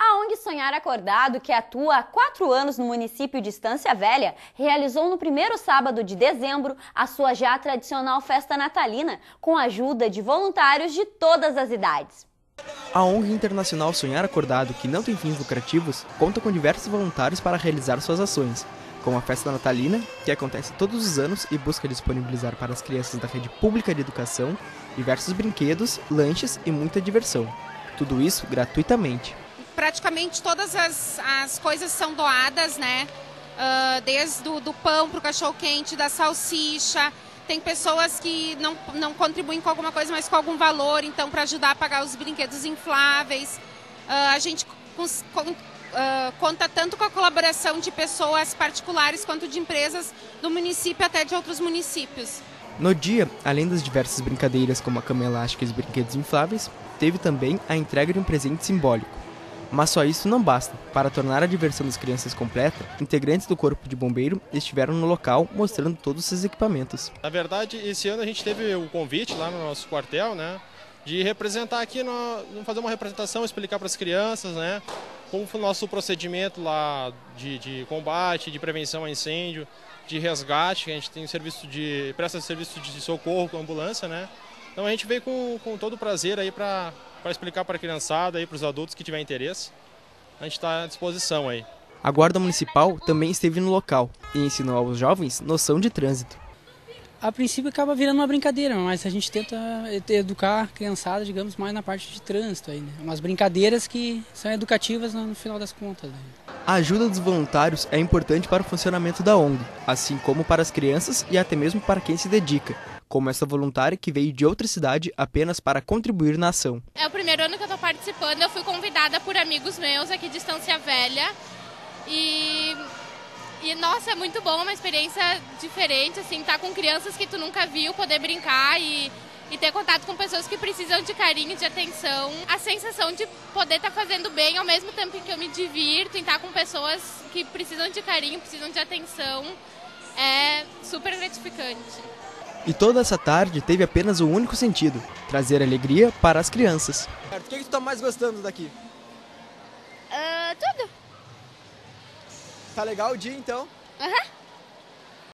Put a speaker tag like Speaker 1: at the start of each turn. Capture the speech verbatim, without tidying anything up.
Speaker 1: A ONG Sonhar Acordado, que atua há quatro anos no município de Estância Velha, realizou no primeiro sábado de dezembro a sua já tradicional festa natalina, com a ajuda de voluntários de todas as idades.
Speaker 2: A ONG Internacional Sonhar Acordado, que não tem fins lucrativos, conta com diversos voluntários para realizar suas ações, como a festa natalina, que acontece todos os anos e busca disponibilizar para as crianças da rede pública de educação diversos brinquedos, lanches e muita diversão. Tudo isso gratuitamente.
Speaker 3: Praticamente todas as, as coisas são doadas, né? Uh, desde do, do pão para o cachorro-quente, da salsicha. Tem pessoas que não, não contribuem com alguma coisa, mas com algum valor, então para ajudar a pagar os brinquedos infláveis. Uh, a gente com, com, uh, conta tanto com a colaboração de pessoas particulares quanto de empresas do município até de outros municípios.
Speaker 2: No dia, além das diversas brincadeiras como a cama elástica e os brinquedos infláveis, teve também a entrega de um presente simbólico. Mas só isso não basta. Para tornar a diversão das crianças completa, integrantes do Corpo de Bombeiro estiveram no local mostrando todos esses equipamentos.
Speaker 4: Na verdade, esse ano a gente teve o convite lá no nosso quartel, né, de representar aqui, no, fazer uma representação, explicar para as crianças, né, como foi o nosso procedimento lá de, de combate, de prevenção a incêndio, de resgate, que a gente tem serviço de, presta serviço de socorro com ambulância, né. Então a gente veio com, com todo o prazer aí para para explicar para a criançada e para os adultos que tiver interesse. A gente está à disposição aí.
Speaker 2: A Guarda Municipal também esteve no local e ensinou aos jovens noção de trânsito.
Speaker 5: A princípio acaba virando uma brincadeira, mas a gente tenta educar a criançada, digamos, mais na parte de trânsito aí, né? Umas brincadeiras que são educativas no final das contas, né?
Speaker 2: A ajuda dos voluntários é importante para o funcionamento da ONG, assim como para as crianças e até mesmo para quem se dedica, como essa voluntária que veio de outra cidade apenas para contribuir na ação.
Speaker 6: É o primeiro ano que eu estou participando, eu fui convidada por amigos meus aqui de Estância Velha e, e nossa, é muito bom, uma experiência diferente, assim, estar com crianças que tu nunca viu, poder brincar e, e ter contato com pessoas que precisam de carinho, de atenção. A sensação de poder estar fazendo bem ao mesmo tempo que eu me divirto, em estar com pessoas que precisam de carinho, precisam de atenção, é super gratificante.
Speaker 2: E toda essa tarde teve apenas um único sentido: trazer alegria para as crianças.
Speaker 7: O que, que tu tá mais gostando daqui?
Speaker 6: Uh, tudo.
Speaker 7: Tá legal o dia então?
Speaker 6: Aham. Uhum.